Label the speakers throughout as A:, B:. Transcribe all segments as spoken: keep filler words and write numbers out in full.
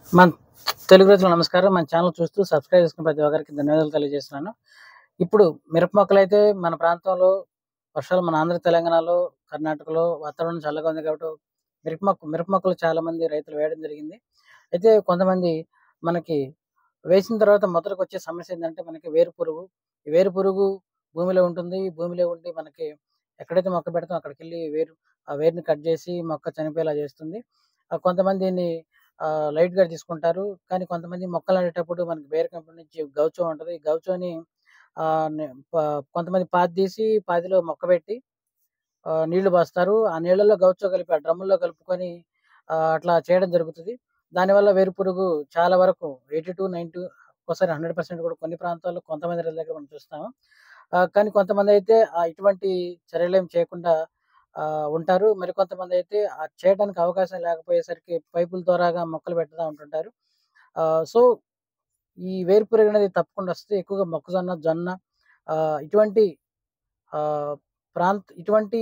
A: మన తెలుగు రైతులకు నమస్కారం. మన ఛానల్ చూస్తూ సబ్స్క్రైబ్ చేసుకున్న ప్రతి ఒక్కరికి ధన్యవాదాలు తెలియజేస్తున్నాను. ఇప్పుడు మిరప మొక్కలైతే మన ప్రాంతంలో వర్షాలు మన ఆంధ్ర, తెలంగాణలో, కర్ణాటకలో వాతావరణం చల్లగా ఉంది కాబట్టి మిరప మొక్క మిరప మొక్కలు చాలామంది రైతులు వేయడం జరిగింది. అయితే కొంతమంది మనకి వేసిన తర్వాత మొదటకొచ్చే సమస్య ఏందంటే మనకి వేరు పురుగు. ఈ వేరు పురుగు భూమిలో ఉంటుంది. భూమిలో ఉండి మనకి ఎక్కడైతే మొక్క పెడతామో అక్కడికెళ్ళి వేరు ఆ వేరుని కట్ చేసి మొక్క చనిపోయేలా చేస్తుంది. ఆహ్, కొంతమంది దీన్ని ఆహ్, లైట్‌గా తీసుకుంటారు. కానీ కొంతమంది మొక్కలు నాటేటప్పుడు మనకి బేర్ కంపెనీ నుంచి గౌచో ఉంటది. ఈ గౌచోని ఆహ్, నె ప కొంతమంది పాతి తీసి పాతిలో మొక్క పెట్టి ఆహ్, నీళ్లు పోస్తారు. ఆ నీళ్లలో గౌచో కలిపి ఆ డ్రమ్ముల్లో కలుపుకొని ఆహ్, అట్లా చేయడం జరుగుతది. దానివల్ల వేరుపురుగు చాలా వరకు ఎనభై తొమ్మిది ఒక్కోసారి వంద శాతం కూడా కొన్ని ప్రాంతాల్లో కొంతమంది రైతుల దగ్గర మనం చూస్తాము. ఆహ్, కానీ కొంతమందైతే ఆహ్, ఇటువంటి చర్యలేమి చేయకుండా ఆహ్, ఉంటారు. మరికొంతమందైతే అది చేయడానికి అవకాశం లేకపోయేసరికి పైపుల ద్వారాగా మొక్కలు పెడతా ఉంటుంటారు. ఆహ్, సో, ఈ వేరుపురుగనేది తప్పకుండా వస్తది. ఎక్కువగా మొక్కజొన్న, జొన్న ఆహ్, ఇటువంటి ఆహ్, ప్రాంత్ ఇటువంటి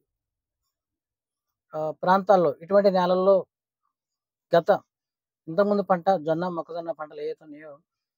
A: ఆహ్, ప్రాంతాల్లో, ఇటువంటి నేలల్లో గత ఇంతకుముందు పంట జొన్న, మొక్కజొన్న పంటలు ఏవైతే ఉన్నాయో,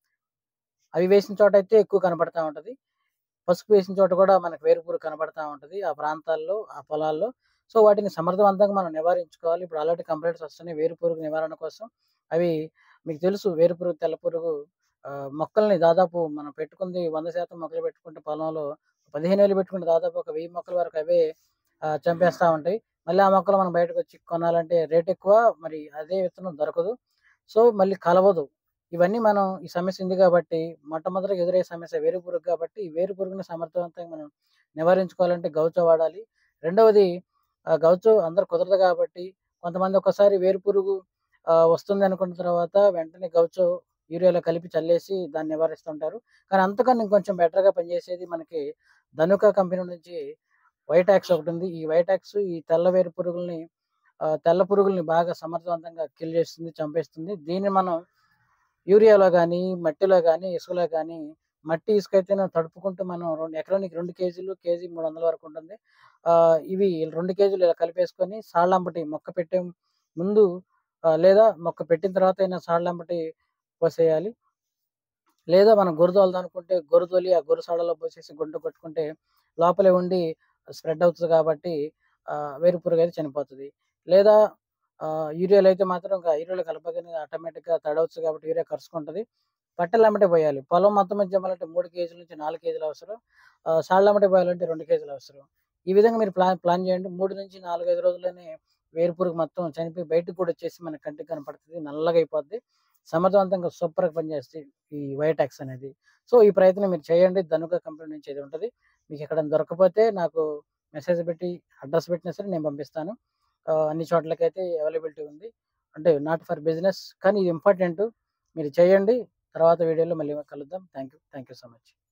A: అవి వేసిన చోటైతే ఎక్కువ కనపడతా ఉంటది. పసుపు వేసిన చోట కూడా మనకు వేరుపురుగు కనపడతా ఉంటది. ఆ ప్రాంతాల్లో, ఆ పొలాల్లో. సో, వాటిని సమర్థవంతంగా మనం నివారించుకోవాలి. ఇప్పుడు ఆల్రెడీ కంప్లెయింట్స్ వస్తున్నాయి వేరుపురుగు నివారణ కోసం. అవి మీకు తెలుసు వేరుపురుగు, తెల్లపురుగు ఆహ్, మొక్కల్ని దాదాపు మనం పెట్టుకుంది వంద శాతం మొక్కలు పెట్టుకుంటే పొలంలో పదిహేను వేలు పెట్టుకుంటే దాదాపు ఒక వెయ్యి మొక్కల వరకు అవే ఆహ్, చంపేస్తా ఉంటాయి. మళ్ళీ ఆ మొక్కలు మనం బయటకొచ్చి కొనాలంటే రేట్ ఎక్కువ. మరి అదే విత్తనం దొరకదు. సో, మళ్ళీ కలవదు. ఇవన్నీ మనం ఈ సమస్య ఉంది గాబట్టి, మొట్టమొదటిగా ఎదురయ్యే సమస్య వేరుపురుగు కాబట్టి, ఈ వేరుపురుగుని సమర్థవంతంగా మనం నివారించుకోవాలంటే గౌచో వాడాలి. రెండవది ఆహ్, గౌచో అందరికి కుదరదు గాబట్టి, కొంతమంది ఒక్కసారి వేరుపురుగు ఆహ్, వస్తుందనుకున్న తర్వాత వెంటనే గౌచో యూరియాలో కలిపి చల్లేసి దాన్ని నివారిస్తుంటారు. కానీ అంతకన్నా ఇంకొంచెం బెటర్‌గా పనిచేసేది మనకి ధనుకా కంపెనీ నుంచి వైటాక్స్ ఒకటుంది. ఈ వైటాక్స్ ఈ తెల్ల వేరు పురుగుల్ని ఆహ్, తెల్ల పురుగుల్ని బాగా సమర్థవంతంగా కిల్ చేస్తుంది, చంపేస్తుంది. దీన్ని మనం యూరియాలో గానీ, మట్టిలో గానీ, ఇసుకలో గానీ మట్టి, ఇసుకైతేనే తడుపుకుంటూ మనం రెండు ఎకరానికి రెండు కేజీలు, కేజీ మూడు వందల వరకు ఉంటుంది. ఆహ్, ఇవి రెండు కేజీలు ఇలా కలిపేసుకొని సాళ్ళంబటి మొక్క పెట్టే ముందు ఆహ్, లేదా మొక్క పెట్టిన తర్వాత అయినా సాళ్ళంబటి పోసేయాలి. లేదా మనం గొర్రు తోలుదామనుకుంటే గొర్రు తోలి ఆ గొర్రు సాడలో పోసేసి గుంట కొట్టుకుంటే లోపలే ఉండి స్ప్రెడ్ అవుతది కాబట్టి ఆహ్, వేరుపురుగయితే చనిపోతది. లేదా ఆహ్, యూరియాలో అయితే మాత్రం ఇంక యూరియాలో కలపగానే ఆటోమేటిక్‌గా తడవచ్చు కాబట్టి యూరియా కరుసుకుంటది. పట్టెలెమ్మటే పోయాలి. పొలం మొత్తం మీద జమ్మాలంటే మూడు కేజీల నుంచి నాలుగు కేజీలు అవసరం. ఆహ్, సాళ్ళెమ్మటే పోయాలంటే రెండు కేజీలు అవసరం. ఈ విధంగా మీరు ప్లాన్ ప్లాన్ చేయండి. మూడు నాలుగు, ఐదు రోజుల్లోనే వేరుపురుగు మొత్తం చనిపోయి బయటకి కూడా వచ్చేసి మన కంటికి కనపడుతది. నల్లగా అయిపోద్ది. సమర్థవంతంగా సూపర్‌గా పనిచేస్తాయి ఈ వైటాక్స్ అనేది. సో, ఈ ప్రయత్నం మీరు చేయండి. ధనుక కంపెనీ నుంచి ఇది ఉంటది. మీకెక్కడైనా దొరకకపోతే నాకు మెసేజ్ పెట్టి, అడ్రెస్ పెట్టినా సరే నేను పంపిస్తాను. ఆహ్, అన్ని చోట్లకైతే అవైలబిలిటీ ఉంది. అంటే నాట్ ఫర్ బిజినెస్ కానీ ఇది ఇంపార్టెంటు. మీరు చేయండి. తర్వాత వీడియోలో మళ్ళీ కలుద్దాం. Thank you. Thank you so much.